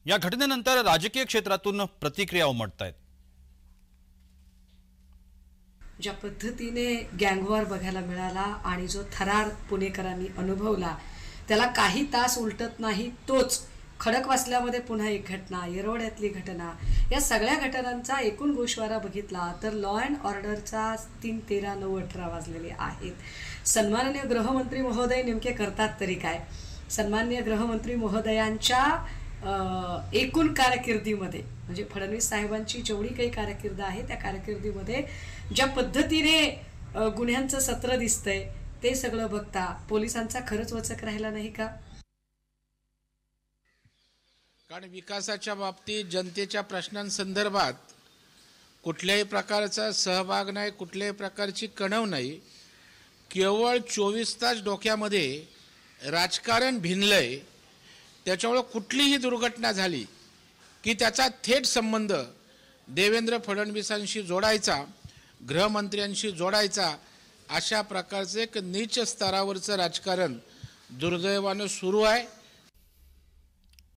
या घटनेनंतर राजकीय क्षेत्रातून प्रतिक्रिया उमटतायत। ज्या पद्धतीने गँगवॉर बघायला मिळाला आणि जो थरार पुणेकरांनी अनुभवला त्याला काही तास उलटत नाही, तोच खडकवासल्यामध्ये पुन्हा एक घटना, येरवड्यातली घटना, या सगळ्या घटनांचा एकूण गोषवारा बघितला तर लॉ अँड ऑर्डरचा 3, 13, 9, 18 वाजलेले आहेत। सन्माननीय गृहमंत्री महोदय नेमके करतात तरी काय? सन्माननीय गृहमंत्री महोदयांच्या एकूण कारकिर्दीमध्ये म्हणजे फडणवीस साहेबांची जेवढी काही कारकीर्द आहे त्या कारकिर्दीमध्ये ज्या पद्धतीने गुन्ह्यांचं सत्र दिसतंय ते सगळं बघता पोलिसांचा खरंच वचक राहिला नाही का? कारण विकासाच्या बाबतीत जनतेच्या प्रश्नांसंदर्भात कुठल्याही प्रकारचा सहभाग नाही, कुठल्याही प्रकारची कणव नाही, केवळ 24 तास डोक्यामध्ये राजकारण भिनलंय। त्याच्यामुळे कुठलीही दुर्घटना झाली की त्याचा थेट संबंध देवेंद्र फडणवीसांशी जोडायचा, गृहमंत्र्यांशी जोडायचा, अशा प्रकारचे एक नीच स्तरावरचं राजकारण दुर्दैवानं सुरू आहे।